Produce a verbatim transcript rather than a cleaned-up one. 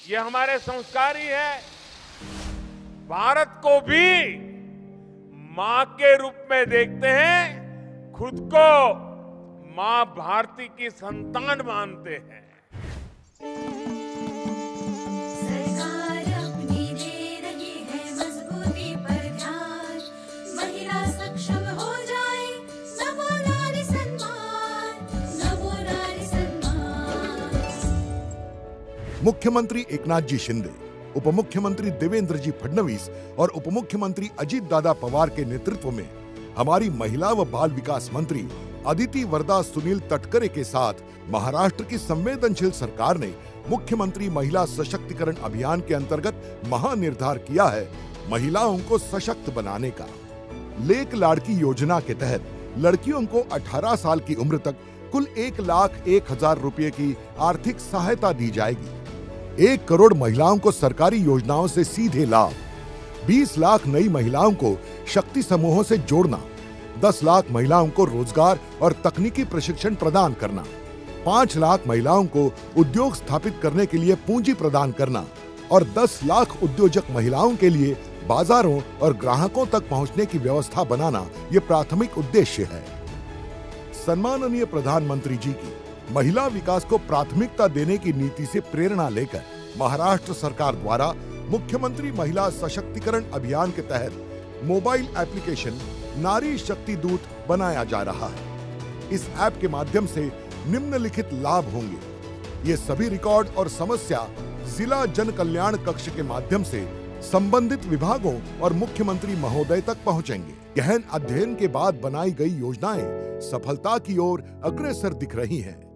ये हमारे संस्कार ही है। भारत को भी मां के रूप में देखते हैं, खुद को मां भारती की संतान मानते हैं। सरकार अपनी दे रही है मजबूती पर ध्यान, महिला सक्षम हो जाए, नमो नारी सम्मान, नमो नारी सम्मान। मुख्यमंत्री एकनाथ जी शिंदे, उप मुख्यमंत्री देवेंद्र जी फडणवीस और उप मुख्यमंत्री अजीत दादा पवार के नेतृत्व में हमारी महिला व बाल विकास मंत्री अदिति वरदा सुनील तटकरे के साथ महाराष्ट्र की संवेदनशील सरकार ने मुख्यमंत्री महिला सशक्तिकरण अभियान के अंतर्गत महानिर्धार किया है महिलाओं को सशक्त बनाने का। लेक लाड़की योजना के तहत लड़कियों को अठारह साल की उम्र तक कुल एक लाख एक हजार रुपए की आर्थिक सहायता दी जाएगी। एक करोड़ महिलाओं को सरकारी योजनाओं से सीधे लाभ, बीस लाख नई महिलाओं को शक्ति समूहों से जोड़ना, दस लाख महिलाओं को रोजगार और तकनीकी प्रशिक्षण प्रदान करना, पाँच लाख महिलाओं को उद्योग स्थापित करने के लिए पूंजी प्रदान करना और दस लाख उद्योजक महिलाओं के लिए बाजारों और ग्राहकों तक पहुंचने की व्यवस्था बनाना ये प्राथमिक उद्देश्य है। सम्माननीय प्रधानमंत्री जी की महिला विकास को प्राथमिकता देने की नीति से प्रेरणा लेकर महाराष्ट्र सरकार द्वारा मुख्यमंत्री महिला सशक्तिकरण अभियान के तहत मोबाइल एप्लीकेशन नारी शक्ति दूत बनाया जा रहा है। इस ऐप के माध्यम से निम्नलिखित लाभ होंगे। ये सभी रिकॉर्ड और समस्या जिला जन कल्याण कक्ष के माध्यम से संबंधित विभागों और मुख्यमंत्री महोदय तक पहुंचेंगे। गहन अध्ययन के बाद बनाई गई योजनाएं सफलता की ओर अग्रसर दिख रही हैं।